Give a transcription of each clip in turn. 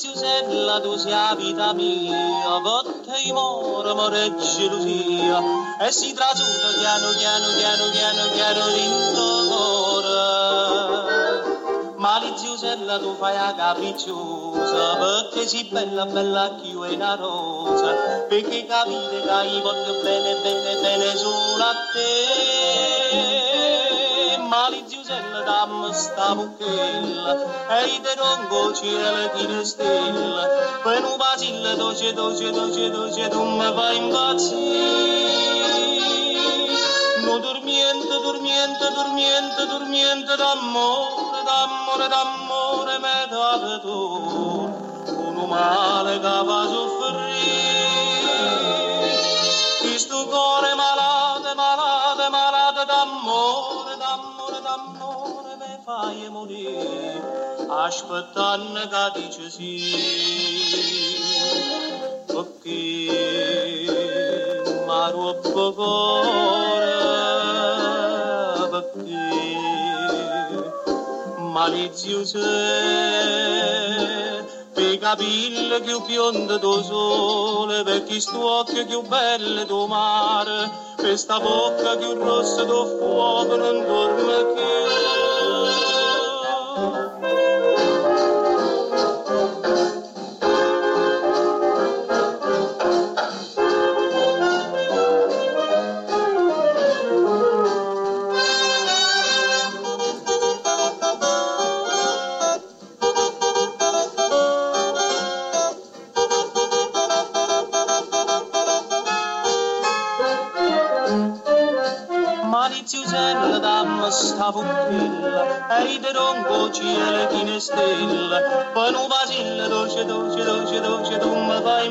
maliziosella, tu sia vita mia, botte di mormore e gelosia, e si trasuda piano piano piano piano piano dentro cuore. Maliziosella, tu fai la capricciosa, perché sei bella bella più è una rosa, perché capite che io voglio bene bene bene solo a te. Maliziosella, dammi sta buchella, e te ronco cielo di le stelle, per un basillo dolce dolce dolce dolce tu mi fai impazzire. No dormiente, dormiente, dormiente, dormiente d'amore, d'amore, d'amore me date tu, un male che fa soffrire. Questo cuore malate, malate, malate d'amore, d'amore, d'amore me fai morire, aspettando che dice sì, perché ma troppo cuore, perché malizioso per i capelli più biondi do sole, per questo occhio più bello do mare, per sta bocca più rossa do fuoco non dorme più. Maliziosella, dammi sta buchella, e te ronco cielo di le stelle, poi un basillo dolce, dolce, dolce, dolce, tu mi fai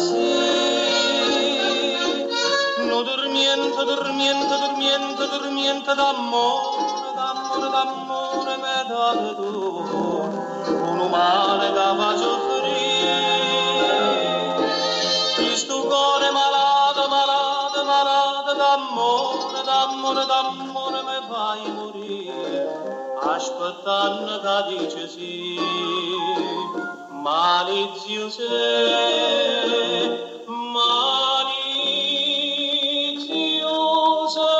impazzire. No dormiente, dormiente, dormiente, dormiente d'amore, d'amore, d'amore me date tu, un male che fa soffrire. Questo cuore malato, malato, malato d'amore, d'amore, d'amore me fai morire, aspettando che dice sì, malizioso, malizioso.